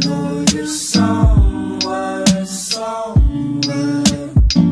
know you're somewhere, somewhere.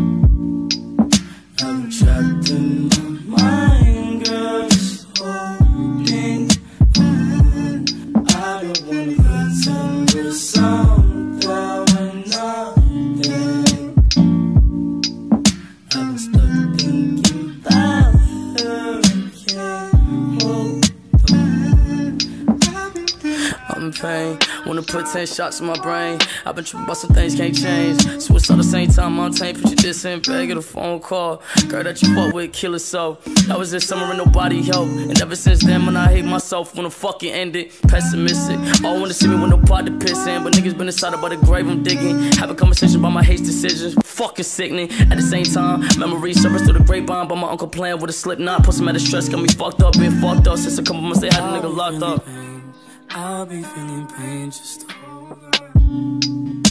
I'm trapped in my mind, girl, just holding on. I don't wanna pretend we're something we're nothing. I've been stuck thinking about her, can't hold on. I'm in pain, wanna put 10 shots in my brain. I've been tripping about some things can't change. Suicide the same time, Montaigne, put you this in bag, get a phone call. Girl that you fuck with, kill herself. That was this summer and nobody helped. And ever since then, when I hate myself, wanna fucking end it. Pessimistic, all wanna see me with no pot to piss in. But niggas been inside about the grave I'm digging. Have a conversation about my hate decisions, fucking sickening. At the same time, memories surface through the grapevine. But my uncle playing with a slip knot. Put some out of stress, got me fucked up, been fucked up. Since a couple months they had a nigga locked up. I'll be feeling pain, just hold on.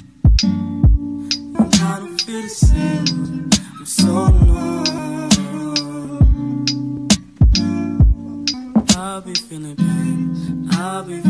I don't feel the same, I'm so numb. I'll be feeling pain, I'll be